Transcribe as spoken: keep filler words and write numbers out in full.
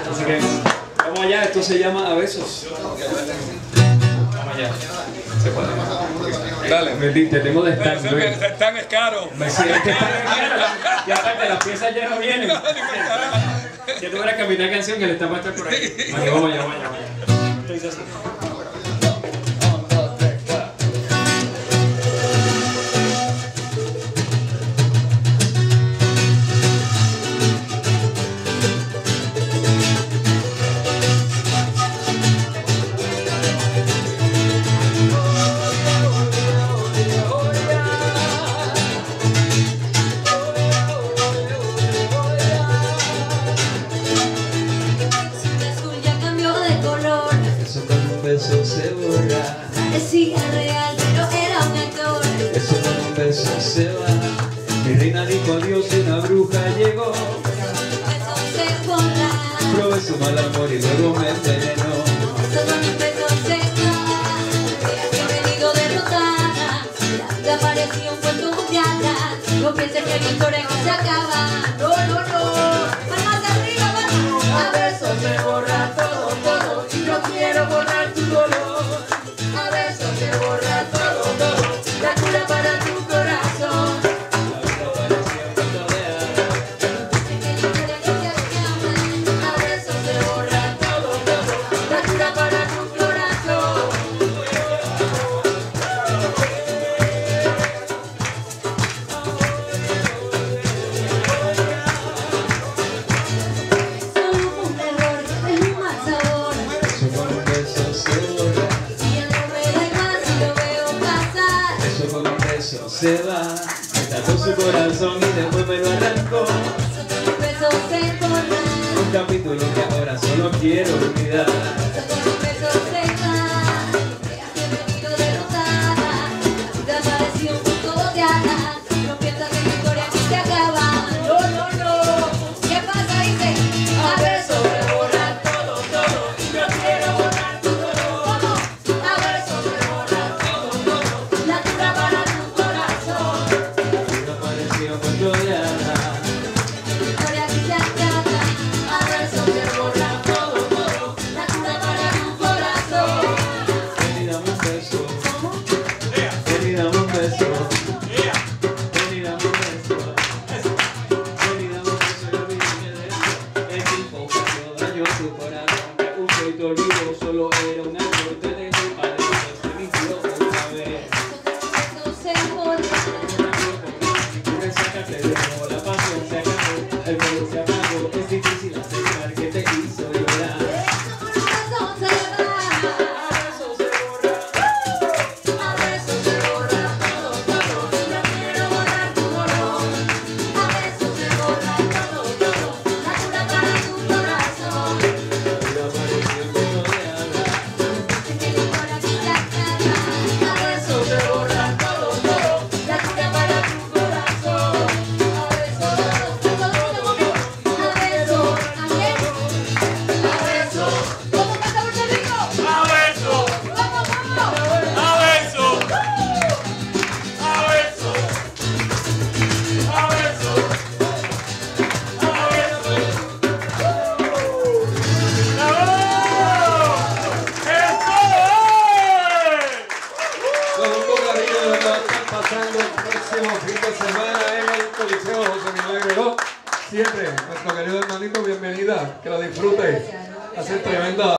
Así que vamos allá, esto se llama A Besos. Vamos allá. Se puede. Dale. Me te tengo de estar. Están es caro. Me siento que están caro. Y aparte las piezas ya no vienen. Ya tuve que mitad canción que le está para estar por ahí. Vale, vamos allá, vamos allá, vamos allá. Entonces así. Eso se borra. Parecía real, pero era un actor. Eso con un beso se va. Mi reina dijo adiós y una bruja llegó. Eso se borra. Probé su mal amor y luego me envenenó. Eso con un beso se va. Había que venido derrotada. La vida parecía un cuento de hadas. No pienses que mi historia aquí se acaba. No, no, no. Palmas arriba, vamos. A besos se borra todo, todo. Y no quiero borrar tu dolor. A besos se borra todo, todo. La cura para tu corazón. La vida parecía un cuento de hadas. Pienses que mi historia aquí se acaba. A besos se borra todo, todo. La cura para tu corazón. Solo fue un error, es un mal sabor. Eso con un beso se borra. Y ya no me da igual si lo veo pasar. Eso con un beso se va. Me trató su corazón y después me lo arrancó. Eso con un beso se borra. Un capítulo que ahora solo quiero olvidar. Eso con un beso se va. Veas que he venido derrotada. La vida parecía un cuento de hadas. No piensas que mi historia aquí se acaba. No, no, no. ¿Qué pasa? Dice, a besos se borra todo, todo. Y no quiero borrar tu dolor. Vamos. A besos se borra todo, todo. La cura para tu corazón. La vida parecía un cuento de hadas. Mi historia aquí se acaba. A besos se borra todo, todo. La cura para tu corazón. Ven y dame un beso. Ven y dame un beso. Ven y dame un beso. Ven y dame un beso y olvídate de eso. El tipo que te dañó tu corazón. Te usó y te olvidó, solo era un error. Te dejó para después te mintió otra vez. Eso se borra. Tu resaca te dejó, la pasión se acabó, el fuego se apagó. Es difícil aceptar que te hizo llorar. Eso se va. Eso se borra. A besos se borra todo, todo. No quiero borrar tu dolor. A besos se borra todo, todo. La cura para tu corazón. La vida parecía un cuento de hadas. Sé que mi historia aquí se acaba. A besos se borra todo, todo. La cura para tu corazón. A besos, todo, todo, todo. A besos, ¿a quién? A besos. ¿Cómo canta Puerto Rico? A beso, Vamos, vamos. a beso, a beso, a beso, a beso. ¡Bravo! ¡Esto es! Con un bocadillo de lo que va a estar pasando el próximo fin de semana en el Coliseo José Milagro dos. Siempre, nuestro querido hermanito, bienvenida, que la disfrute. Hace tremenda